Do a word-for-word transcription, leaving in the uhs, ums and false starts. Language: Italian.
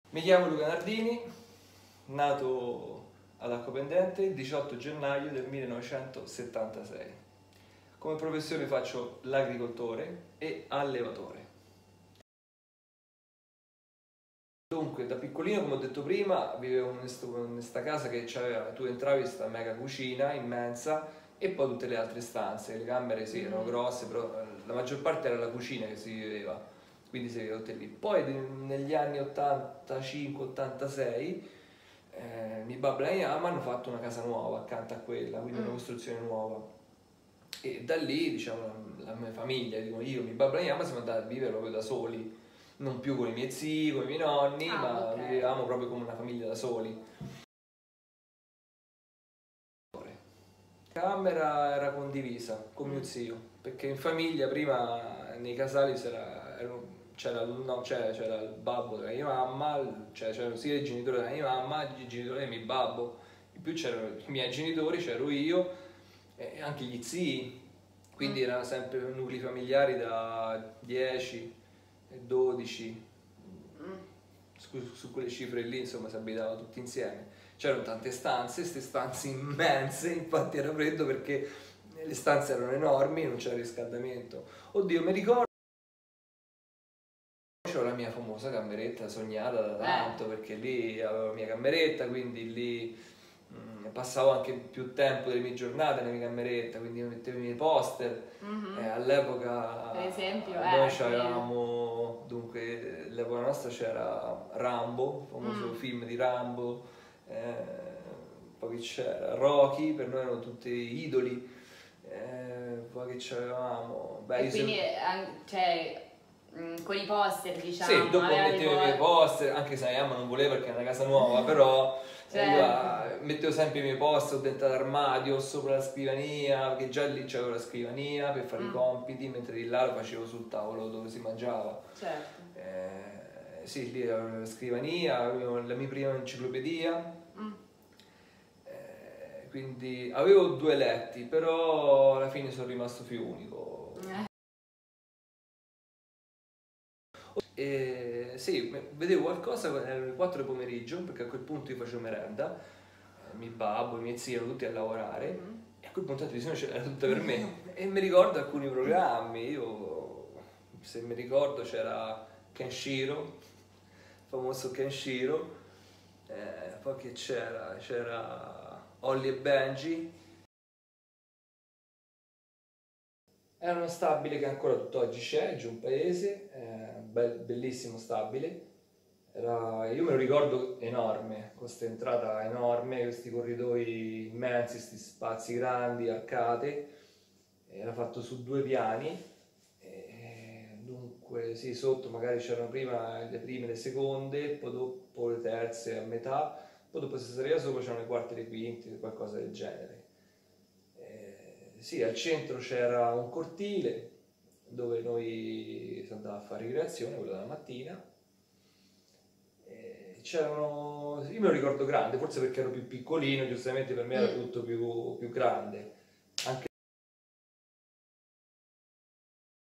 Mi chiamo Luca Nardini, nato ad Accopendente il diciotto gennaio del millenovecentosettantasei. Come professione faccio l'agricoltore e allevatore. Dunque, da piccolino, come ho detto prima, vivevo in questa casa che c'aveva, tu entravi in questa mega cucina immensa e poi tutte le altre stanze. Le camere sì, erano grosse, però la maggior parte era la cucina che si viveva, quindi si viveva tutte lì. Poi negli anni ottantacinque ottantasei eh, mio babbo e mia mamma hanno fatto una casa nuova accanto a quella, quindi una costruzione nuova. E da lì, diciamo, la mia famiglia, dico, io, mio babbo e mia mamma siamo andati a vivere proprio da soli. Non più con i miei zii, con i miei nonni, Ah, ma ok. vivevamo proprio come una famiglia da soli. La camera era condivisa con mio zio, perché in famiglia prima nei casali c'era, erano- c'era, no, c'era, c'era il babbo della mia mamma, cioè c'erano sia i genitori della mia mamma, i genitori del mio babbo, in più c'erano i miei genitori, c'ero io e anche gli zii, quindi erano sempre nuclei familiari da dieci e dodici, su, su quelle cifre lì insomma si abitava tutti insieme. C'erano tante stanze, queste stanze immense, infatti era freddo perché le stanze erano enormi, non c'era riscaldamento. Oddio, mi ricordo, c'ho la mia famosa cameretta sognata da tanto, perché lì avevo la mia cameretta, quindi lì mh, passavo anche più tempo delle mie giornate nella mia cameretta, quindi mi mettevo i miei poster. Eh, all'epoca Per esempio, noi eh, sì. avevamo, dunque, all'epoca nostra c'era Rambo, il famoso film di Rambo, eh, poi che c'era Rocky, per noi erano tutti idoli. Eh, poi che c'avevamo? Beh, E io quindi, sem- an- cioè, mh, con i poster, diciamo, sì, dopo aveva dei mettevo i miei po- poster, anche se la mamma non voleva perché era una casa nuova, però eh, io Certo. ah, mettevo sempre i miei poster dentro l'armadio, sopra la scrivania, perché già lì c'avevo la scrivania per fare i compiti, mentre di là lo facevo sul tavolo dove si mangiava. Certo. Eh, sì, lì avevo la scrivania, avevo la mia prima enciclopedia, eh, quindi avevo due letti, però alla fine sono rimasto figlio unico. E sì, vedevo qualcosa, erano le quattro del pomeriggio, perché a quel punto io facevo merenda, eh, mio babbo, i miei zii erano tutti a lavorare, e a quel punto la televisione c'era tutta per me. E mi ricordo alcuni programmi, io, se mi ricordo c'era Kenshiro, il famoso Kenshiro, eh, poi che c'era? C'era Holly e Benji. Era uno stabile che ancora tutt'oggi c'è, giù un paese, eh, bel- bellissimo stabile. Era- io me lo ricordo enorme, con questa entrata enorme, questi corridoi immensi, questi spazi grandi, arcate. Era fatto su due piani, e dunque sì, sotto magari c'erano prima le prime e le seconde, poi dopo le terze a metà, poi dopo se saliva sopra c'erano le quarte e le quinte, qualcosa del genere. Eh, sì, al centro c'era un cortile dove noi si andava a fare ricreazione, quello della mattina. Eh, c'erano, io me lo ricordo grande, forse perché ero più piccolino, giustamente per me era tutto più, più grande.